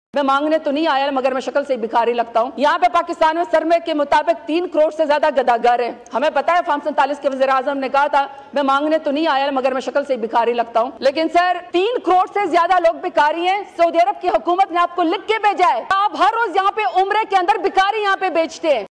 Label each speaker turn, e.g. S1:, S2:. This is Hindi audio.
S1: मैं मांगने तो नहीं आया मगर मैं शक्ल से भिखारी लगता हूँ। यहाँ पे पाकिस्तान में सरमे के मुताबिक 3 करोड़ से ज्यादा गदागर है। हमें पता है फार्म 47 के वज़ीर आज़म ने कहा था मैं मांगने तो नहीं आया मगर मैं शक्ल से भिखारी लगता हूँ। लेकिन सर 3 करोड़ से ज्यादा लोग भिखारी हैं। सऊदी अरब की हुकूमत ने आपको लिख के भेजा है। आप हर रोज यहाँ पे उम्रे के अंदर भिखारी यहाँ पे बेचते हैं।